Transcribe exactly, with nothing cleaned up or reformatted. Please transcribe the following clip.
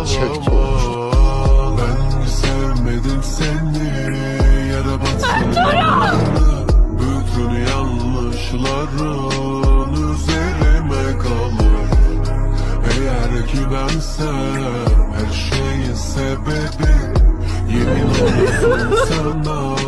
çekti olmuştu. Ben sevmedim seni, yere batsın. Bütün yanlışların üzerime kalır. Eğer ki bensem her şeyin sebebi, yemin olsun sana